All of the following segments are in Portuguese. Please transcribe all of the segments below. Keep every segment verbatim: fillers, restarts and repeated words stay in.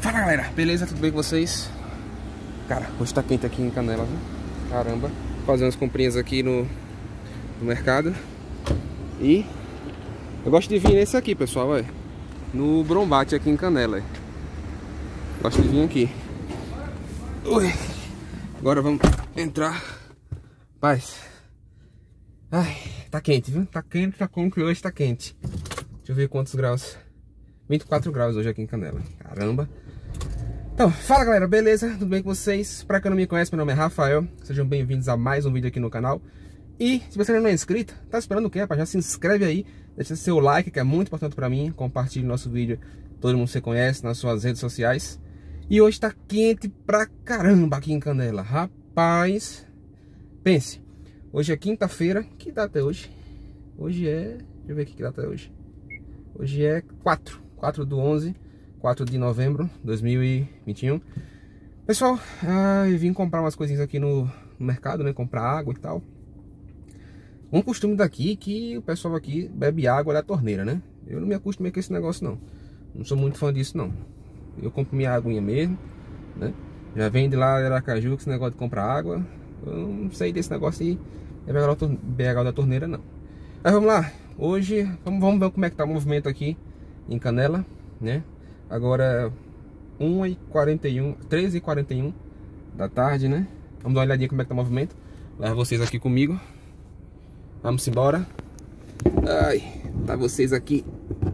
Fala galera, beleza? Tudo bem com vocês? Cara, hoje tá quente aqui em Canela, viu? Caramba, fazer umas comprinhas aqui no, no mercado. E eu gosto de vir nesse aqui, pessoal, ó, no Brombate aqui em Canela. Ó. Gosto de vir aqui. Ui. Agora vamos entrar. Paz. Ai, tá quente, viu? Tá quente, tá como que hoje tá quente. Deixa eu ver quantos graus. vinte e quatro graus hoje aqui em Canela. Caramba. Então, fala galera, beleza? Tudo bem com vocês? Pra quem não me conhece, meu nome é Rafael. Sejam bem-vindos a mais um vídeo aqui no canal. E se você ainda não é inscrito, tá esperando o quê, rapaz? Já se inscreve aí, deixa seu like, que é muito importante pra mim. Compartilhe nosso vídeo, todo mundo que você conhece, nas suas redes sociais. E hoje tá quente pra caramba aqui em Canela. Rapaz, pense, hoje é quinta-feira. Que data é hoje? Hoje é... deixa eu ver aqui que data é hoje. Hoje é quatro, quatro do onze, quatro de novembro de dois mil e vinte e um. Pessoal, ah, eu vim comprar umas coisinhas aqui no, no mercado, né? Comprar água e tal. Um costume daqui é que o pessoal aqui bebe água da torneira, né? Eu não me acostumei com esse negócio, não. Não sou muito fã disso, não. Eu compro minha aguinha mesmo, né? Já vem de lá de Aracaju com esse negócio de comprar água. Eu não sei desse negócio de beber água da torneira, não. Mas vamos lá. Hoje, vamos, vamos ver como é que tá o movimento aqui em Canela, né? Agora, uma e quarenta e um, treze e quarenta e um da tarde, né? Vamos dar uma olhadinha como é que tá o movimento. Levo vocês aqui comigo. Vamos embora. Ai, tá vocês aqui.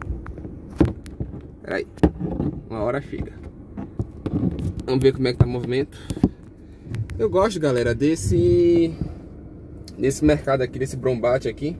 Peraí, uma hora chega. Vamos ver como é que tá o movimento. Eu gosto, galera, desse desse mercado aqui, desse Brombate aqui.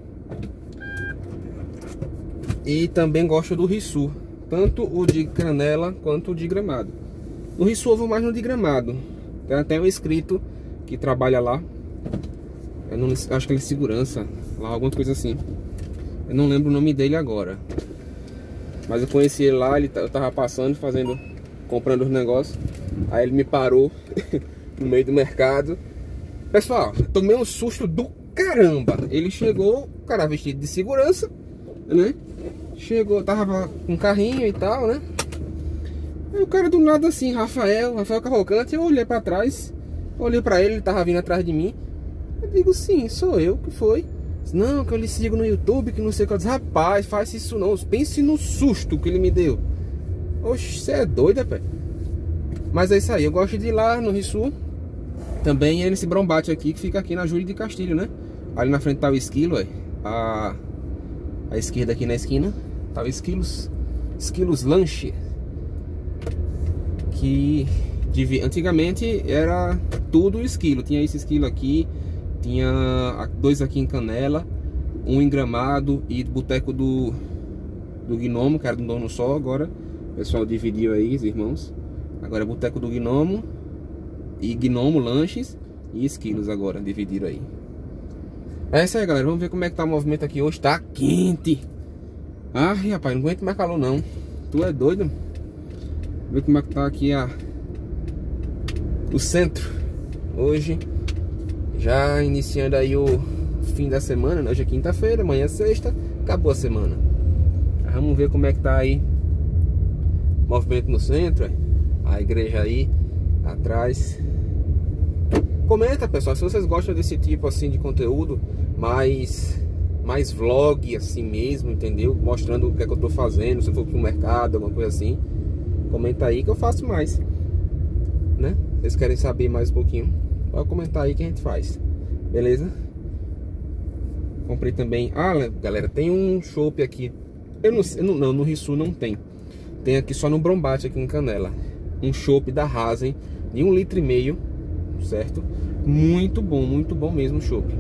E também gosto do Rissu, tanto o de Canela quanto o de Gramado. No Rissu eu vou mais no de Gramado. Tem até um inscrito que trabalha lá. Eu não, acho que ele é segurança lá, alguma coisa assim. Eu não lembro o nome dele agora. Mas eu conheci ele lá, ele, eu tava passando, fazendo, comprando os negócios. Aí ele me parou no meio do mercado. Pessoal, tomei um susto do caramba. Ele chegou, o cara vestido de segurança, né? Chegou, tava com um carrinho e tal, né? Aí o cara do nada assim, Rafael, Rafael Cavalcante. Eu olhei pra trás, olhei pra ele, ele tava vindo atrás de mim. Eu digo, sim, sou eu, que foi? Não, que eu lhe sigo no YouTube, que não sei o que. Eu disse, rapaz, faz isso não, pense no susto que ele me deu. Oxe, você é doido, pé. Mas é isso aí, eu gosto de ir lá no Rissu. Também é nesse Brombate aqui, que fica aqui na Júlio de Castilho, né? Ali na frente tá o Esquilo, ué. A, a esquerda aqui na esquina tá o Esquilos, Esquilos Lanche. Que de, antigamente era tudo esquilo. Tinha esse esquilo aqui, tinha dois aqui em Canela, um em Gramado e boteco do, do Gnomo, que era do dono só. Agora o pessoal dividiu aí, os irmãos. Agora é boteco do Gnomo e Gnomo Lanches e Esquilos agora, dividiram aí. É isso aí, galera, vamos ver como é que tá o movimento aqui hoje. Tá quente. Ai, rapaz, não aguento mais calor não. Tu é doido? Vamos ver como é que tá aqui a o centro hoje. Já iniciando aí o fim da semana, né? Hoje é quinta-feira, amanhã é sexta. Acabou a semana. Vamos ver como é que tá aí o movimento no centro. A igreja aí atrás. Comenta, pessoal, se vocês gostam desse tipo assim de conteúdo, mais mais vlog assim mesmo, entendeu? Mostrando o que é que eu tô fazendo, se eu for pro mercado, alguma coisa assim. Comenta aí que eu faço mais, né? Vocês querem saber mais um pouquinho, pode comentar aí que a gente faz. Beleza? Comprei também. Ah, galera, tem um chopp aqui. Eu não sei, não, não, no Rissu não tem. Tem aqui só no Brombate aqui em Canela. Um chopp da Rasen de um litro e meio, certo? Muito bom, muito bom mesmo o chopp.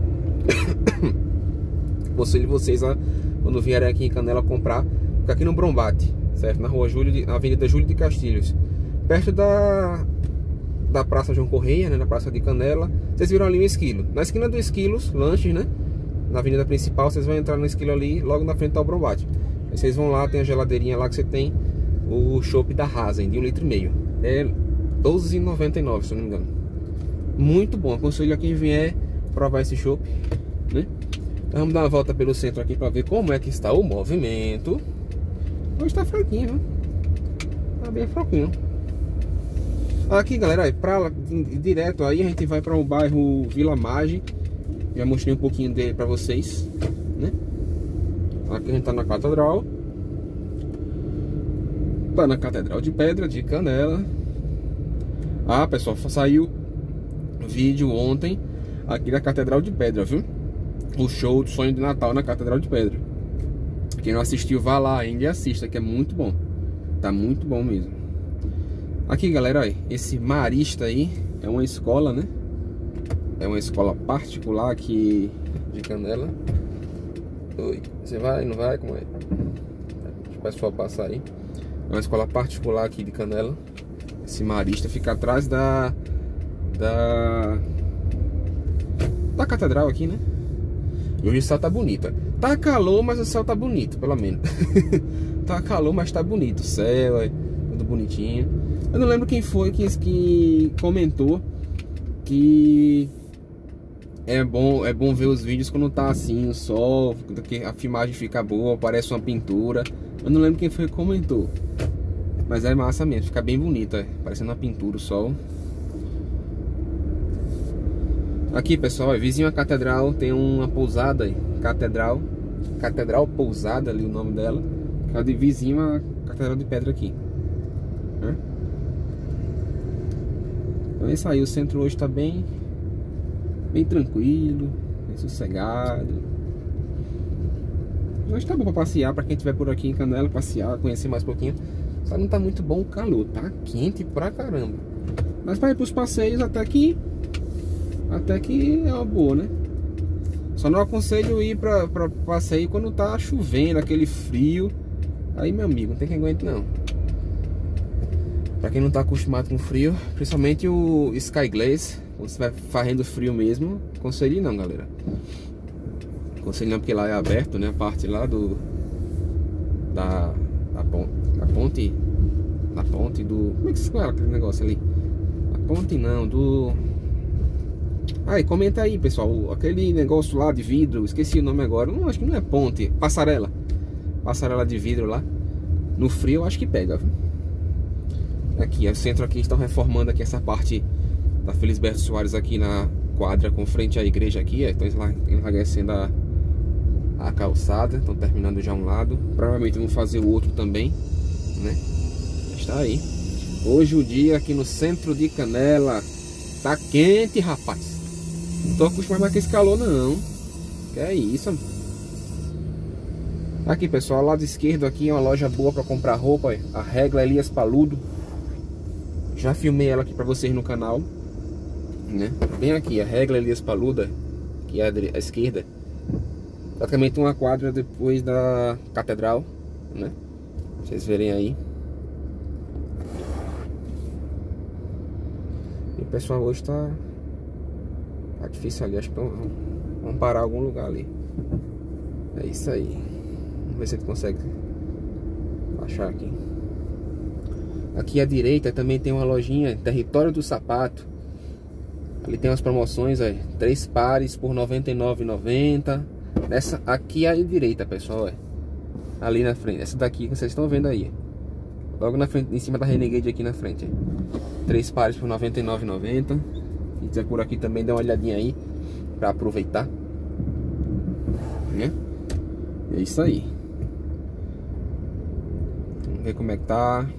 Aconselho vocês a, quando vierem aqui em Canela comprar, fica aqui no Brombate, certo? Na rua Júlio de, na Avenida Júlio de Castilhos, perto da da Praça João Correia, né? Na Praça de Canela. Vocês viram ali um Esquilo. Na esquina do Esquilos Lanches, né? Na avenida principal, vocês vão entrar no Esquilo ali, logo na frente tá o Brombate. Aí vocês vão lá, tem a geladeirinha lá que você tem o chopp da Rasen de um litro e meio. É doze reais e noventa e nove centavos, se eu não me engano. Muito bom, aconselho a quem vier provar esse chopp, né? Então, vamos dar uma volta pelo centro aqui para ver como é que está o movimento. Hoje tá fraquinho, viu? Tá bem fraquinho. Aqui, galera, aí, pra, direto aí a gente vai para o bairro Vila Maggi. Já mostrei um pouquinho dele para vocês, né? Aqui a gente tá na Catedral. Tá na Catedral de Pedra de Canela. Ah, pessoal, saiu vídeo ontem aqui da Catedral de Pedra, viu? O show do Sonho de Natal na Catedral de Pedra. Quem não assistiu, vá lá ainda e assista, que é muito bom. Tá muito bom mesmo. Aqui, galera, olha, esse Marista aí é uma escola, né? É uma escola particular aqui de Canela. Oi, você vai, não vai? Como é? Deixa o pessoal passar aí. É uma escola particular aqui de Canela. Esse Marista fica atrás da Da Da catedral aqui, né? E hoje o céu tá bonito. Tá calor, mas o céu tá bonito, pelo menos. Tá calor, mas tá bonito. O céu é tudo bonitinho. Eu não lembro quem foi que, que comentou que é bom, é bom ver os vídeos quando tá assim, o sol, que a filmagem fica boa, parece uma pintura. Eu não lembro quem foi que comentou. Mas é massa mesmo, fica bem bonito, é, parecendo uma pintura o sol. Aqui, pessoal, é vizinho à catedral, tem uma pousada aí, catedral, catedral pousada ali o nome dela, que é de vizinho à Catedral de Pedra aqui, né? Então é isso aí, o centro hoje tá bem, bem tranquilo, bem sossegado. Hoje tá bom pra passear, pra quem estiver por aqui em Canela, passear, conhecer mais um pouquinho. Só não tá muito bom o calor, tá quente pra caramba. Mas para ir pros passeios até que Até que é uma boa, né? Só não aconselho ir pra, pra passeio quando tá chovendo, aquele frio. Aí, meu amigo, não tem quem aguente não. Pra quem não tá acostumado com frio, principalmente o Sky Glass, quando você vai fazendo frio mesmo, aconselho não, galera. Aconselho não, porque lá é aberto, né? A parte lá do Da, da, ponte, da ponte Da ponte do... Como é que se fala aquele negócio ali? A ponte não, do... Aí, comenta aí, pessoal, aquele negócio lá de vidro, esqueci o nome agora, não, acho que não é ponte, passarela. Passarela de vidro lá. No frio eu acho que pega, viu? Aqui, o centro aqui, estão reformando aqui essa parte da Felisberto Soares aqui na quadra com frente à igreja aqui. Estão enlarguecendo a, a calçada, estão terminando já um lado. Provavelmente vão fazer o outro também, né? Está aí. Hoje o dia aqui no centro de Canela tá quente, rapaz. Não tô acostumado mais com esse calor não. Que é isso, mano. Aqui, pessoal, lado esquerdo aqui é uma loja boa pra comprar roupa, ó. A Regla Elias Paludo. Já filmei ela aqui pra vocês no canal, né? Bem aqui, a Regla Elias Paluda, que é a esquerda. Praticamente uma quadra depois da catedral, né? Pra vocês verem aí. E o pessoal hoje tá Tá difícil ali, acho que vamos, vamos parar em algum lugar ali. É isso aí. Vamos ver se a gente consegue achar aqui. Aqui à direita também tem uma lojinha, Território do Sapato. Ali tem umas promoções aí, três pares por noventa e nove reais e noventa centavos. Essa aqui à direita, pessoal, é. Ali na frente, essa daqui que vocês estão vendo aí. Logo na frente, em cima da Renegade aqui na frente. É. Três pares por noventa e nove reais e noventa centavos. Se quiser por aqui também, dá uma olhadinha aí pra aproveitar, né? É isso aí. Vamos ver como é que tá.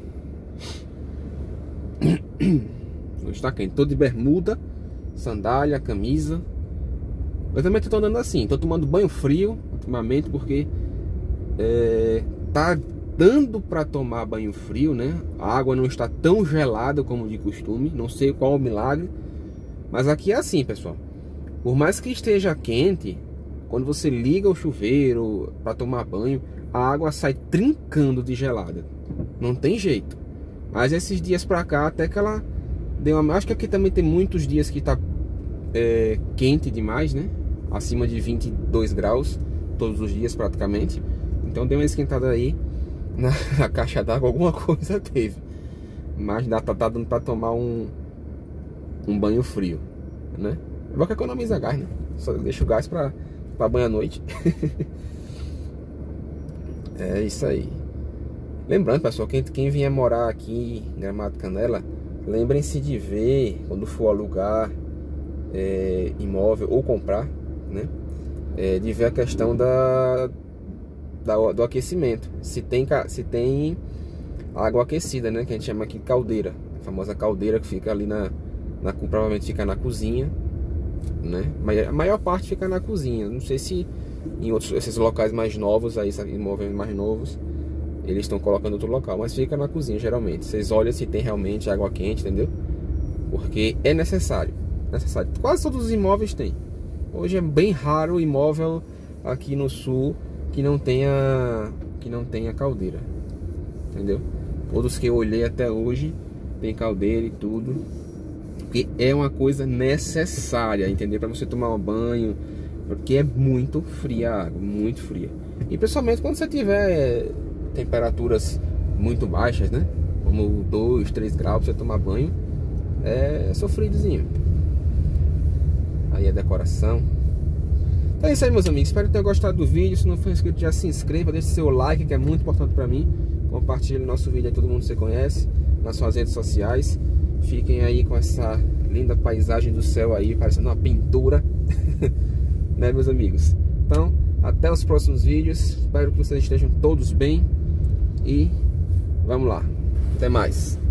Hoje tá quente, tô de bermuda, sandália, camisa. Eu também tô andando assim, tô tomando banho frio ultimamente, porque é, tá dando pra tomar banho frio, né? A água não está tão gelada como de costume. Não sei qual o milagre, mas aqui é assim, pessoal. Por mais que esteja quente, quando você liga o chuveiro para tomar banho, a água sai trincando de gelada. Não tem jeito. Mas esses dias pra cá, até que ela deu uma... Acho que aqui também tem muitos dias que tá é, quente demais, né? Acima de vinte e dois graus todos os dias praticamente. Então deu uma esquentada aí na, na caixa d'água, alguma coisa teve. Mas dá, tá, tá dando pra tomar um um banho frio, né? É bom que economiza gás, né? Só deixa o gás pra, pra banho à noite. É isso aí. Lembrando, pessoal, quem, quem vier morar aqui em Gramado Canela, lembrem-se de ver, quando for alugar é, imóvel ou comprar, né? É, de ver a questão da, da, do aquecimento. Se tem, se tem água aquecida, né? Que a gente chama aqui de caldeira. A famosa caldeira que fica ali na, na provavelmente fica na cozinha, né? Mas a maior parte fica na cozinha. Não sei se em outros esses locais mais novos, aí, imóveis mais novos, eles estão colocando outro local, mas fica na cozinha geralmente. Vocês olham se tem realmente água quente, entendeu? Porque é necessário, necessário. Quase todos os imóveis têm. Hoje é bem raro o imóvel aqui no sul que não tenha que não tenha caldeira, entendeu? Todos que eu olhei até hoje tem caldeira e tudo, porque é uma coisa necessária, entendeu? Para você tomar um banho, porque é muito fria a água, muito fria. E principalmente quando você tiver temperaturas muito baixas, né? Como dois, três graus pra você tomar banho, é sofridozinho. Aí a decoração. Então é isso aí, meus amigos. Espero que tenham gostado do vídeo. Se não for inscrito, já se inscreva, deixe seu like, que é muito importante pra mim. Compartilhe nosso vídeo aí, todo mundo que você conhece, nas suas redes sociais. Fiquem aí com essa linda paisagem do céu aí, parecendo uma pintura. Né, meus amigos? Então, até os próximos vídeos. Espero que vocês estejam todos bem. E vamos lá. Até mais.